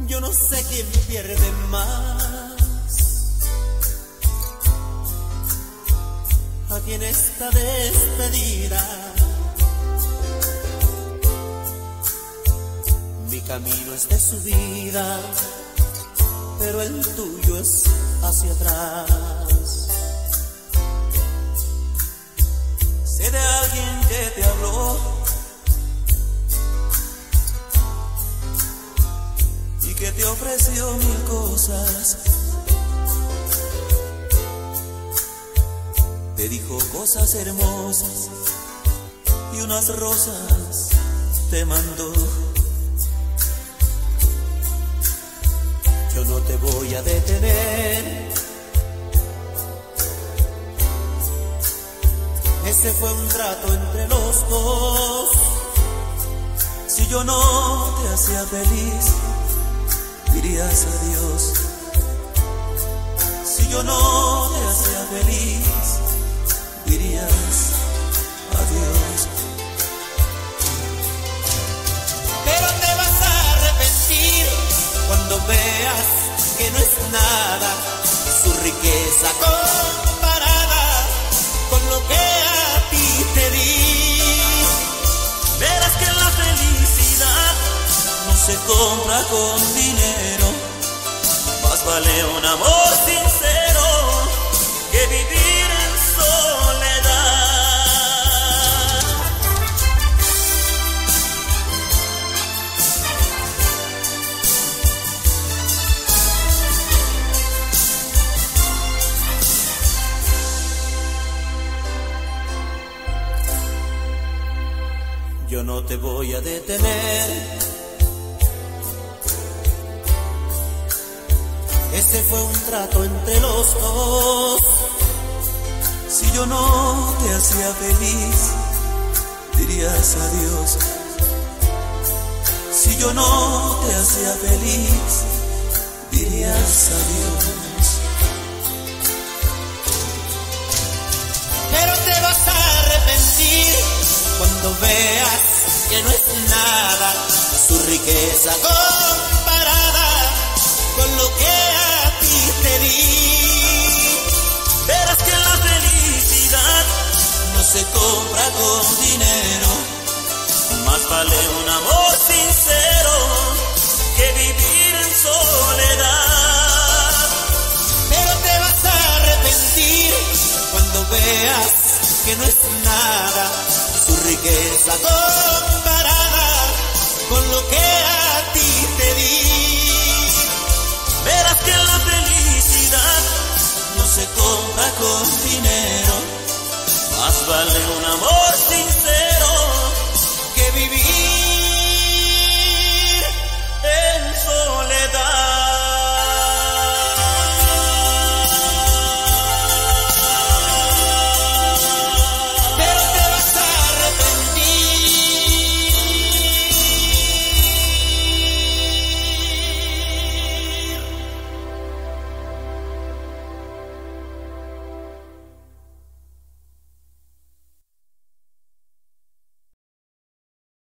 Yo no sé quién pierde más, aquí en esta despedida. Mi camino es de subida, pero el tuyo es hacia atrás. Sé de alguien que te habló y que te ofreció mil cosas. Te dijo cosas hermosas y unas rosas te mandó. Yo no te voy a detener, ese fue un trato entre los dos. Si yo no te hacía feliz, dirías adiós. Si yo no te hacía feliz, dirías adiós. Pero te vas a arrepentir cuando veas que no es nada su riqueza comparada con lo que a ti te di. Verás que la felicidad no se compra con dinero, más vale un amor sincero que vivir en soledad. Yo no te voy a detener, ese fue un trato entre los dos. Si yo no te hacía feliz, dirías adiós. Si yo no te hacía feliz, dirías adiós. Pero te vas a arrepentir cuando veas que no es nada su riqueza comparada con lo que a ti te di. Verás que la felicidad no se compra con dinero, más vale un amor sincero que vivir en soledad. Pero te vas a arrepentir cuando veas que no es nada su riqueza comparada con lo que a ti te di. Verás que la felicidad no se compra con dinero, más vale un amor sincero